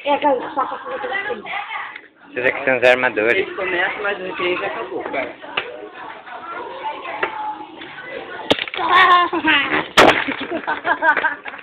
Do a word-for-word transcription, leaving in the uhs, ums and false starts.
É aquela que só passa fazer assim. Esses aqui são os armadores. Eles começam, mas o recreio já acabou. Ah!